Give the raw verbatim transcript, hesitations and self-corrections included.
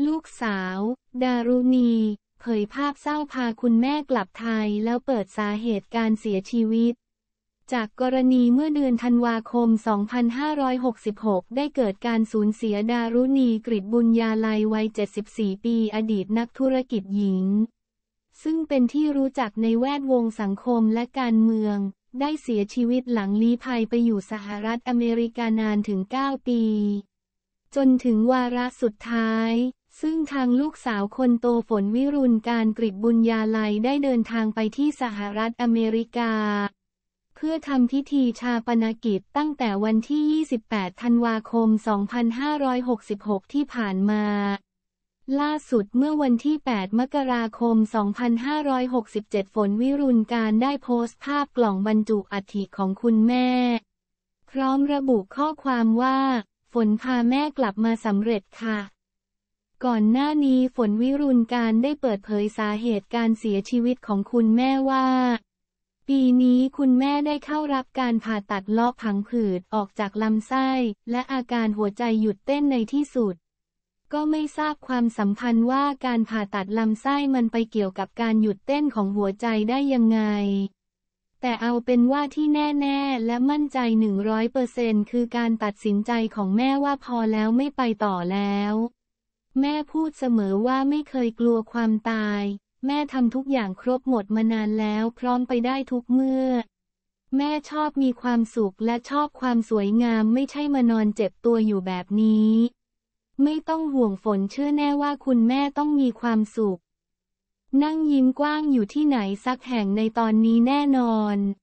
ลูกสาว ดารุณี เผยภาพเศร้าพาคุณแม่กลับไทยแล้วเปิดสาเหตุการเสียชีวิตจากกรณีเมื่อเดือนธันวาคม สองพันห้าร้อยหกสิบหก ได้เกิดการสูญเสียดารุณี กฤตบุญญาลัยวัย เจ็ดสิบสี่ ปีอดีตนักธุรกิจหญิงซึ่งเป็นที่รู้จักในแวดวงสังคมและการเมืองได้เสียชีวิตหลังลี้ภัยไปอยู่สหรัฐอเมริกานานถึง เก้า ปีจนถึงวาระสุดท้ายซึ่งทางลูกสาวคนโตฝนวิรุณการกฤตบุญญาลัยได้เดินทางไปที่สหรัฐอเมริกาเพื่อทำพิธีชาปนกิจตั้งแต่วันที่ ยี่สิบแปด ธันวาคม สองพันห้าร้อยหกสิบหก ที่ผ่านมาล่าสุดเมื่อวันที่ แปด มกราคม สองพันห้าร้อยหกสิบเจ็ด ฝนวิรุณการได้โพสต์ภาพกล่องบรรจุอัฐิของคุณแม่พร้อมระบุข้อความว่าฝนพาแม่กลับมาสำเร็จค่ะก่อนหน้านี้ฝนวิรุณการได้เปิดเผยสาเหตุการเสียชีวิตของคุณแม่ว่าปีนี้คุณแม่ได้เข้ารับการผ่าตัดเลาะผังผืดออกจากลำไส้และอาการหัวใจหยุดเต้นในที่สุดก็ไม่ทราบความสัมพันธ์ว่าการผ่าตัดลำไส้มันไปเกี่ยวกับการหยุดเต้นของหัวใจได้ยังไงแต่เอาเป็นว่าที่แน่ๆและมั่นใจ หนึ่งร้อยเปอร์เซ็นต์ คือการตัดสินใจของแม่ว่าพอแล้วไม่ไปต่อแล้วแม่พูดเสมอว่าไม่เคยกลัวความตายแม่ทำทุกอย่างครบหมดมานานแล้วพร้อมไปได้ทุกเมื่อแม่ชอบมีความสุขและชอบความสวยงามไม่ใช่มานอนเจ็บตัวอยู่แบบนี้ไม่ต้องห่วงฝนเชื่อแน่ว่าคุณแม่ต้องมีความสุขนั่งยิ้มกว้างอยู่ที่ไหนสักแห่งในตอนนี้แน่นอน